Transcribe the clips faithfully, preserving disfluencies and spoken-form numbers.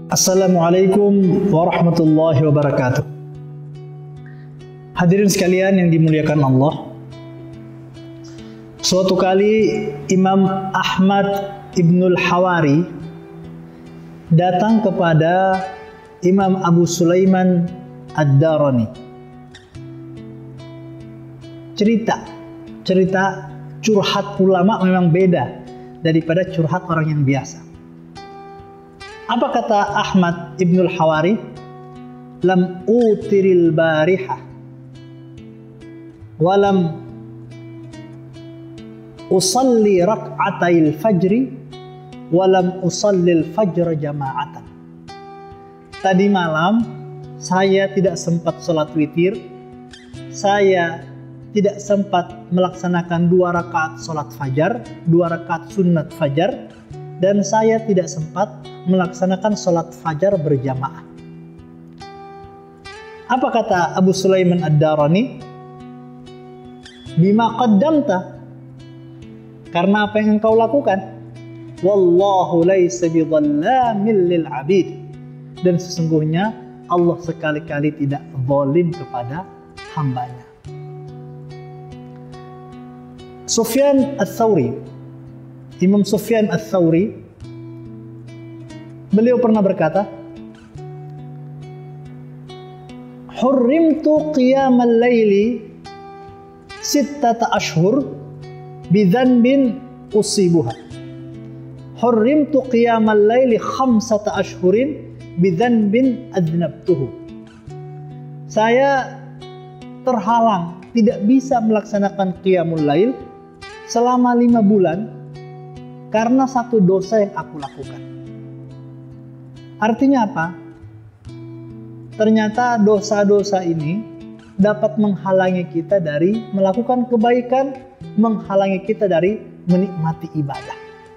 Assalamualaikum warahmatullahi wabarakatuh. Hadirin sekalian yang dimuliakan Allah. Suatu kali Imam Ahmad Ibnul Hawari datang kepada Imam Abu Sulaiman Ad-Darani. Cerita, cerita curhat ulama memang beda daripada curhat orang yang biasa. Apa kata Ahmad Ibnul Hawari? Lam utiril barihah walam usalli rak'atail fajri walam usallil fajr jama'atan. Tadi malam saya tidak sempat sholat witir, saya tidak sempat melaksanakan dua rakaat sholat fajar, dua rakaat sunat fajar, dan saya tidak sempat melaksanakan sholat fajar berjamaah. Apa kata Abu Sulaiman Ad-Darani? Bima qaddamta, karena apa yang engkau lakukan. Wallahu laysa bidhallamin lil abid, dan sesungguhnya Allah sekali-kali tidak zalim kepada hambanya. Sufyan Ats-Tsauri, Imam Sufyan Ats-Tsauri, beliau pernah berkata, Hurrimtu qiyamal layli sittata ashhur bidhanbin usibuha. Hurrimtu qiyamal layli khamsata ashhurin bidhanbin adnabtuhu. Saya terhalang, tidak bisa melaksanakan qiyamul lail selama lima bulan karena satu dosa yang aku lakukan. Artinya apa? Ternyata dosa-dosa ini dapat menghalangi kita dari melakukan kebaikan, menghalangi kita dari menikmati ibadah.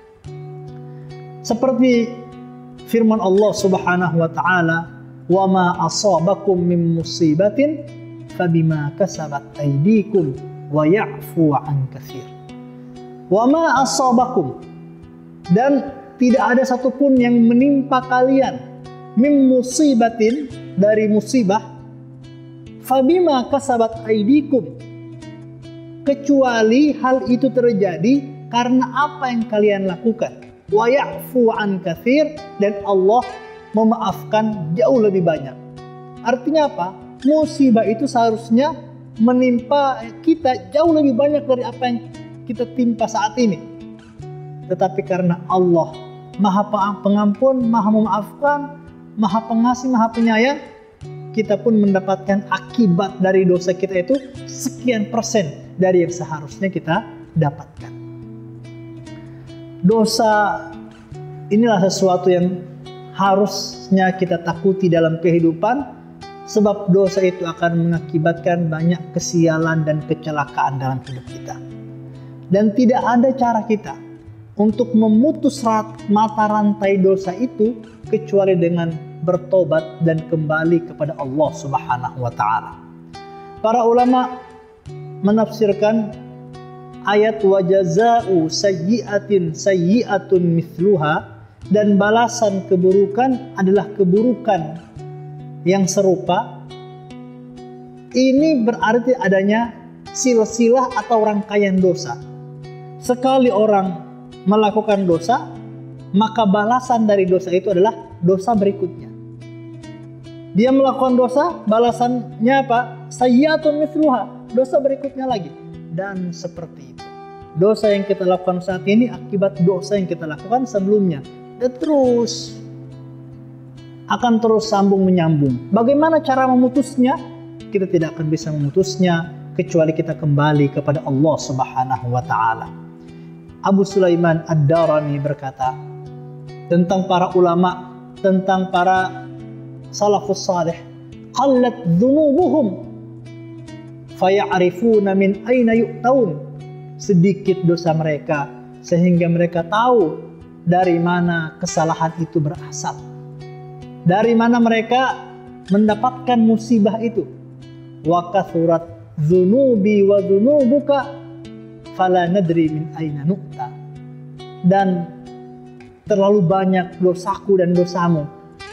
Seperti firman Allah Subhanahu wa taala, "Wa ma asabakum min musibatin fabima kasabat aydikum wa ya'fu 'an katsir." Wa ma asabakum, dan tidak ada satupun yang menimpa kalian mim musibatin, dari musibah, fabima kasabat aydikum, kecuali hal itu terjadi karena apa yang kalian lakukan. Wa ya'fu 'an katsir, dan Allah memaafkan jauh lebih banyak. Artinya apa? Musibah itu seharusnya menimpa kita jauh lebih banyak dari apa yang kita timpa saat ini. Tetapi karena Allah Maha Pengampun, Maha Memaafkan, Maha Pengasih, Maha Penyayang, kita pun mendapatkan akibat dari dosa kita itu sekian persen dari yang seharusnya kita dapatkan. Dosa inilah sesuatu yang harusnya kita takuti dalam kehidupan, sebab dosa itu akan mengakibatkan banyak kesialan dan kecelakaan dalam hidup kita. Dan tidak ada cara kita untuk memutus mata rantai dosa itu kecuali dengan bertobat dan kembali kepada Allah Subhanahu wa taala. Para ulama menafsirkan ayat wa jazaa'u sayyi'atin sayyi'atun mithluha, dan balasan keburukan adalah keburukan yang serupa. Ini berarti adanya silsilah atau rangkaian dosa. Sekali orang melakukan dosa, maka balasan dari dosa itu adalah dosa berikutnya. Dia melakukan dosa, balasannya apa? Sayyi'atun mithluha, dosa berikutnya lagi. Dan seperti itu. Dosa yang kita lakukan saat ini akibat dosa yang kita lakukan sebelumnya. Dan terus akan terus sambung menyambung. Bagaimana cara memutusnya? Kita tidak akan bisa memutusnya kecuali kita kembali kepada Allah Subhanahu wa taala. Abu Sulaiman Ad-Darani berkata tentang para ulama, tentang para salafus salih, qallat dhunubuhum faya'rifuna min aina yu'taun. Sedikit dosa mereka sehingga mereka tahu dari mana kesalahan itu berasal, dari mana mereka mendapatkan musibah itu. Wa kathurat dhunubi wa dhunubuka fala nadri min aina nu'ta. Dan terlalu banyak dosaku dan dosamu,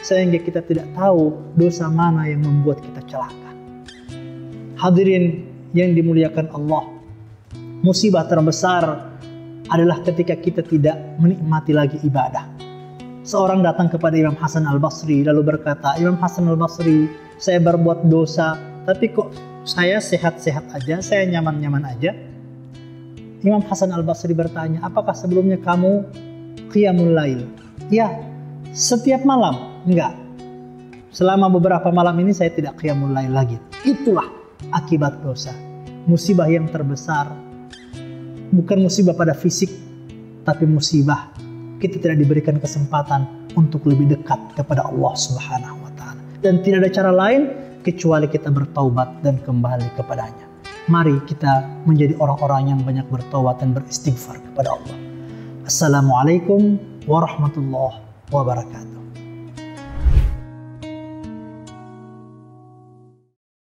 sehingga kita tidak tahu dosa mana yang membuat kita celaka. Hadirin yang dimuliakan Allah, musibah terbesar adalah ketika kita tidak menikmati lagi ibadah. Seorang datang kepada Imam Hasan Al-Basri lalu berkata, Imam Hasan Al-Basri, saya berbuat dosa, tapi kok saya sehat-sehat aja, saya nyaman-nyaman aja. Imam Hasan Al-Basri bertanya, apakah sebelumnya kamu qiyamul lail? Ya, setiap malam. Enggak. Selama beberapa malam ini saya tidak qiyamul lail lagi. Itulah akibat dosa. Musibah yang terbesar bukan musibah pada fisik, tapi musibah kita tidak diberikan kesempatan untuk lebih dekat kepada Allah Subhanahu wa taala. Dan tidak ada cara lain kecuali kita bertaubat dan kembali kepadanya. Mari kita menjadi orang-orang yang banyak bertaubat dan beristighfar kepada Allah. Assalamualaikum warahmatullahi wabarakatuh.